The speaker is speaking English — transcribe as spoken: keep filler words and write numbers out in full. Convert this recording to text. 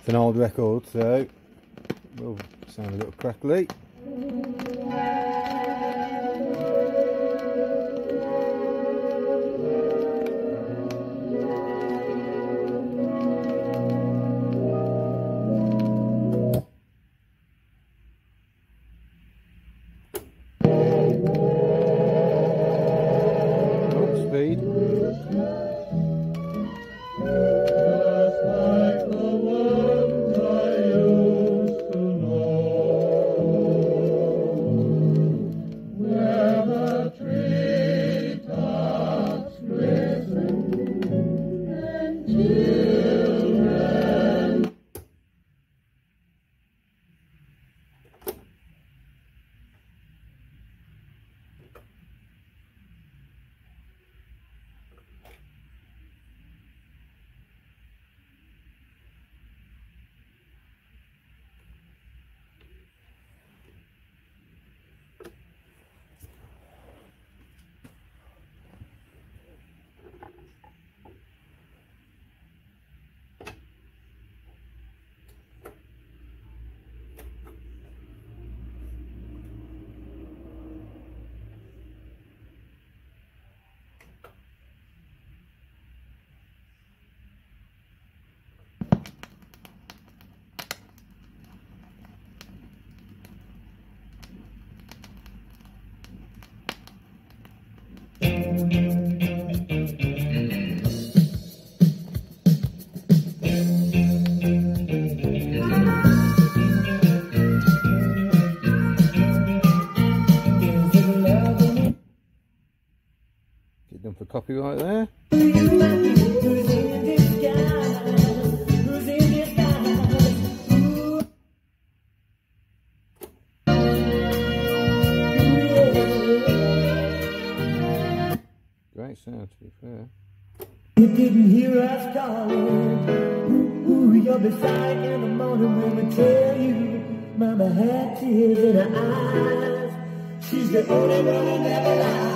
It's an old record, so it will sound a little crackly. Oh, speed. Get done for copyright there. Great sound, to be fair. You didn't hear us calling. Ooh, ooh, you'll be sight in the morning when we tell you Mama had tears in her eyes. She's the only one who never lies.